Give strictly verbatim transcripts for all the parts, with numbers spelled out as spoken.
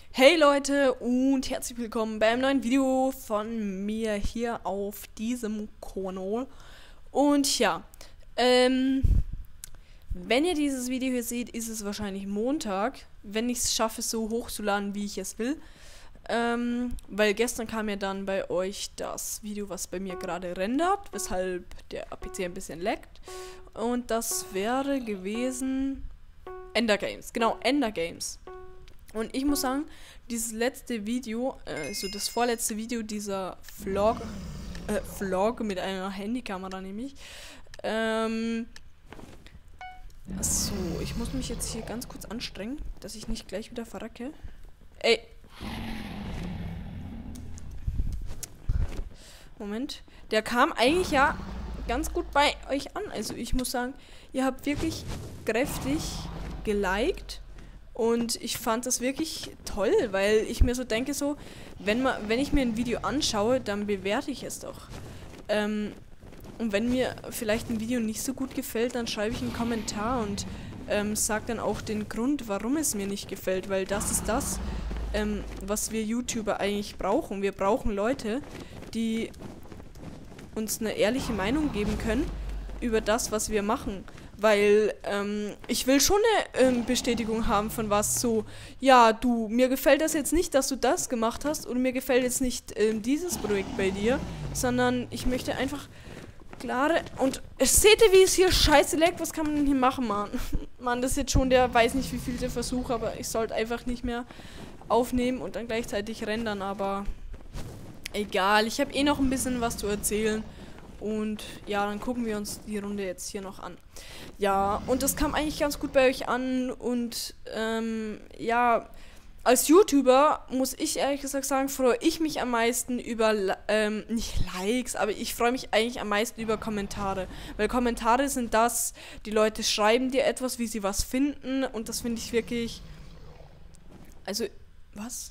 Hey Leute und herzlich willkommen beim neuen Video von mir hier auf diesem Kanal. Und ja, ähm, wenn ihr dieses Video hier seht, ist es wahrscheinlich Montag, wenn ich es schaffe, so hochzuladen, wie ich es will. Ähm, weil gestern kam ja dann bei euch das Video, was bei mir gerade rendert, weshalb der P C ein bisschen laggt. Und das wäre gewesen Ender Games, genau, Ender Games. Und ich muss sagen, dieses letzte Video, äh, also das vorletzte Video dieser Vlog, äh, Vlog mit einer Handykamera nämlich, ähm, so, ich muss mich jetzt hier ganz kurz anstrengen, dass ich nicht gleich wieder verrecke. Ey! Moment. Der kam eigentlich ja ganz gut bei euch an. Also ich muss sagen, ihr habt wirklich kräftig geliked. Und ich fand das wirklich toll, weil ich mir so denke, so, wenn man, wenn ich mir ein Video anschaue, dann bewerte ich es doch. Ähm, und wenn mir vielleicht ein Video nicht so gut gefällt, dann schreibe ich einen Kommentar und ähm, sage dann auch den Grund, warum es mir nicht gefällt, weil das ist das, ähm, was wir YouTuber eigentlich brauchen. Wir brauchen Leute, die uns eine ehrliche Meinung geben können über das, was wir machen. Weil, ähm, ich will schon eine ähm, Bestätigung haben von was so, ja, du, mir gefällt das jetzt nicht, dass du das gemacht hast oder mir gefällt jetzt nicht ähm, dieses Projekt bei dir, sondern ich möchte einfach klare, und seht ihr, wie es hier scheiße leckt, was kann man denn hier machen, Mann? Mann, das ist jetzt schon der, weiß nicht wie viel der Versuch, aber ich sollte einfach nicht mehr aufnehmen und dann gleichzeitig rendern, aber egal, ich habe eh noch ein bisschen was zu erzählen. Und ja, dann gucken wir uns die Runde jetzt hier noch an. Ja, und das kam eigentlich ganz gut bei euch an. Und ähm, ja, als YouTuber muss ich ehrlich gesagt sagen, freue ich mich am meisten über, ähm, nicht Likes, aber ich freue mich eigentlich am meisten über Kommentare. Weil Kommentare sind das, die Leute schreiben dir etwas, wie sie was finden. Und das finde ich wirklich, also, was?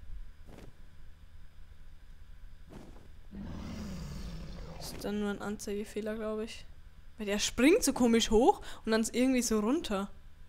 Dann nur ein Anzeigefehler, glaube ich. Weil der springt so komisch hoch und dann ist irgendwie so runter.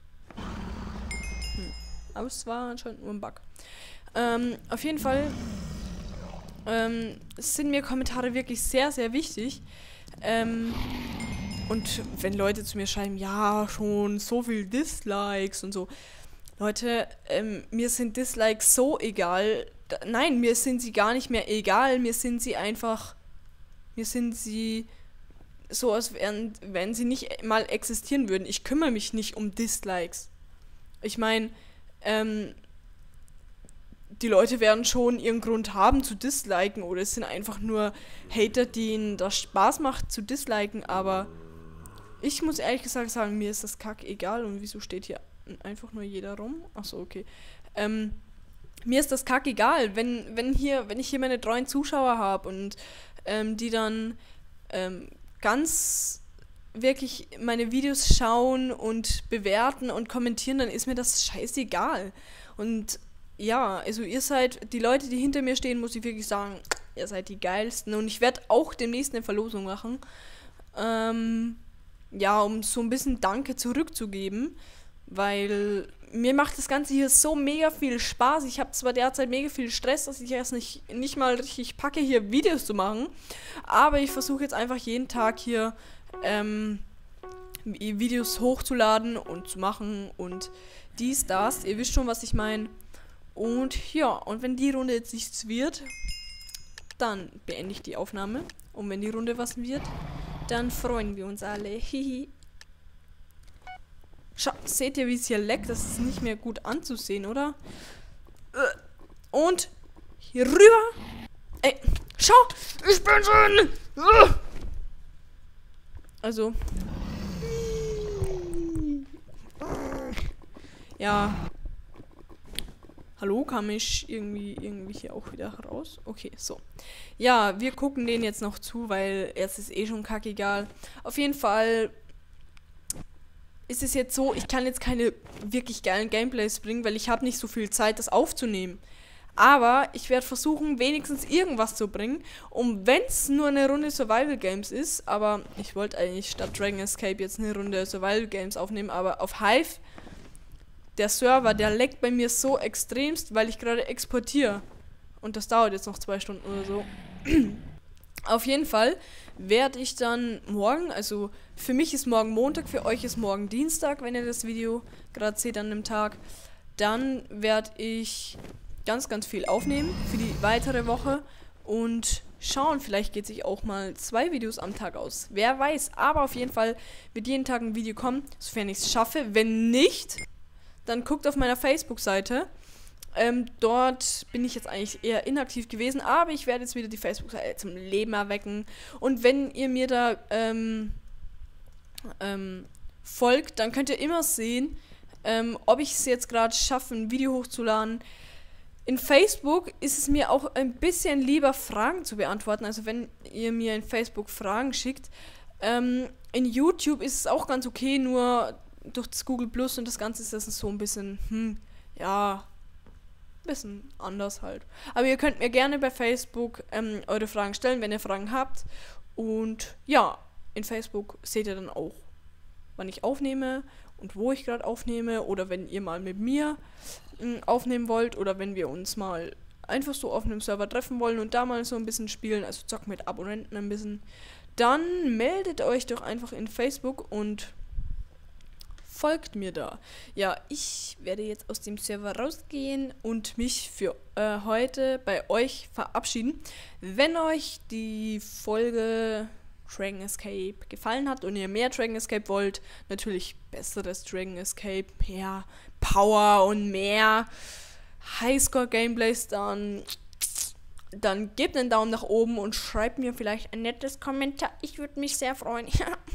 Hm. Aber es war anscheinend nur ein Bug. Ähm, auf jeden Fall ähm, sind mir Kommentare wirklich sehr, sehr wichtig. Ähm, und wenn Leute zu mir schreiben, ja, schon so viel Dislikes und so. Leute, ähm, mir sind Dislikes so egal. Da, nein, mir sind sie gar nicht mehr egal. Mir sind sie einfach... Mir sind sie so, als wären, wenn sie nicht mal existieren würden. Ich kümmere mich nicht um Dislikes. Ich meine, ähm, die Leute werden schon ihren Grund haben zu disliken oder es sind einfach nur Hater, denen das Spaß macht zu disliken, aber ich muss ehrlich gesagt sagen, mir ist das Kack egal. Und wieso steht hier einfach nur jeder rum? Achso, okay. Ähm, mir ist das Kack egal, wenn, wenn hier, wenn ich hier meine treuen Zuschauer habe und ähm, die dann ähm, ganz wirklich meine Videos schauen und bewerten und kommentieren, dann ist mir das scheißegal. Und ja, also ihr seid, die Leute, die hinter mir stehen, muss ich wirklich sagen, ihr seid die geilsten. Und ich werde auch demnächst eine Verlosung machen. Ähm, ja, um so ein bisschen Danke zurückzugeben, weil mir macht das Ganze hier so mega viel Spaß. Ich habe zwar derzeit mega viel Stress, dass ich erst nicht, nicht mal richtig packe, hier Videos zu machen, aber ich versuche jetzt einfach jeden Tag hier ähm, Videos hochzuladen und zu machen und dies, das. Ihr wisst schon, was ich meine. Und ja, und wenn die Runde jetzt nichts wird, dann beende ich die Aufnahme. Und wenn die Runde was wird, dann freuen wir uns alle. Hihi. Schau, seht ihr, wie es hier leckt? Das ist nicht mehr gut anzusehen, oder? Und hier rüber. Ey, schau, ich bin drin. Also. Ja. Hallo, kam ich irgendwie, irgendwie hier auch wieder raus? Okay, so. Ja, wir gucken den jetzt noch zu, weil jetzt ist eh schon kackegal. Auf jeden Fall ist es jetzt so, ich kann jetzt keine wirklich geilen Gameplays bringen, weil ich habe nicht so viel Zeit, das aufzunehmen. Aber ich werde versuchen, wenigstens irgendwas zu bringen. Und wenn es nur eine Runde Survival Games ist, aber ich wollte eigentlich statt Dragon Escape jetzt eine Runde Survival Games aufnehmen, aber auf Hive der Server, der leckt bei mir so extremst, weil ich gerade exportiere. Und das dauert jetzt noch zwei Stunden oder so. Auf jeden Fall werde ich dann morgen, also für mich ist morgen Montag, für euch ist morgen Dienstag, wenn ihr das Video gerade seht an dem Tag. Dann werde ich ganz, ganz viel aufnehmen für die weitere Woche und schauen, vielleicht geht sich auch mal zwei Videos am Tag aus. Wer weiß, aber auf jeden Fall wird jeden Tag ein Video kommen, sofern ich es schaffe. Wenn nicht, dann guckt auf meiner Facebook-Seite. Ähm, dort bin ich jetzt eigentlich eher inaktiv gewesen, aber ich werde jetzt wieder die Facebook-Seite zum Leben erwecken. Und wenn ihr mir da ähm, ähm, folgt, dann könnt ihr immer sehen, ähm, ob ich es jetzt gerade schaffe, ein Video hochzuladen. In Facebook ist es mir auch ein bisschen lieber, Fragen zu beantworten, also wenn ihr mir in Facebook Fragen schickt. Ähm, in YouTube ist es auch ganz okay, nur durch das Google Plus und das Ganze ist das so ein bisschen, hm, ja, bisschen anders halt. Aber ihr könnt mir gerne bei Facebook ähm, eure Fragen stellen, wenn ihr Fragen habt. Und ja, in Facebook seht ihr dann auch, wann ich aufnehme und wo ich gerade aufnehme. Oder wenn ihr mal mit mir ähm, aufnehmen wollt. Oder wenn wir uns mal einfach so auf einem Server treffen wollen und da mal so ein bisschen spielen. Also zocken mit Abonnenten ein bisschen. Dann meldet euch doch einfach in Facebook und folgt mir da. Ja, ich werde jetzt aus dem Server rausgehen und mich für äh, heute bei euch verabschieden. Wenn euch die Folge Dragon Escape gefallen hat und ihr mehr Dragon Escape wollt, natürlich besseres Dragon Escape, mehr Power und mehr Highscore-Gameplays, dann, dann gebt einen Daumen nach oben und schreibt mir vielleicht ein nettes Kommentar. Ich würde mich sehr freuen.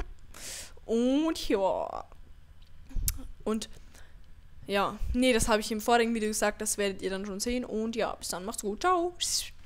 Und ja... Und ja, nee, das habe ich im vorigen Video gesagt, das werdet ihr dann schon sehen. Und ja, bis dann, macht's gut, ciao.